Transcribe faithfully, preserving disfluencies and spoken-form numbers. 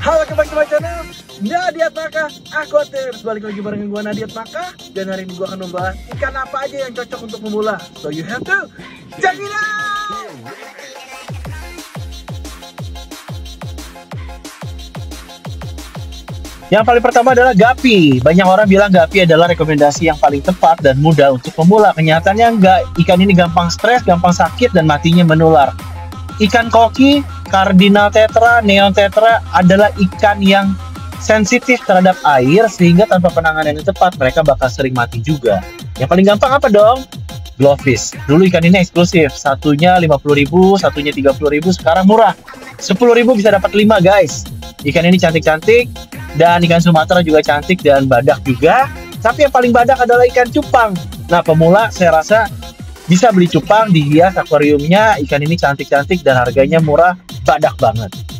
Halo, kembali ke my channel Nadiat Maka Aquatics. Balik lagi barengan gue Nadiat Maka. Dan hari ini gue akan membahas ikan apa aja yang cocok untuk pemula. So you have to check it out. Yang paling pertama adalah gapi. Banyak orang bilang gapi adalah rekomendasi yang paling tepat dan mudah untuk pemula. Kenyataannya enggak. Ikan ini gampang stres, gampang sakit, dan matinya menular. Ikan koki, cardinal tetra, neon tetra adalah ikan yang sensitif terhadap air, sehingga tanpa penanganan yang tepat mereka bakal sering mati juga. Yang paling gampang apa dong? Glowfish. Dulu ikan ini eksklusif, satunya lima puluh ribu, satunya tiga puluh ribu, sekarang murah. sepuluh ribu bisa dapat lima, guys. Ikan ini cantik-cantik, dan ikan Sumatera juga cantik, dan badak juga. Tapi yang paling badak adalah ikan cupang. Nah, pemula saya rasa bisa beli cupang, dihias akuariumnya. Ikan ini cantik-cantik dan harganya murah, badak banget.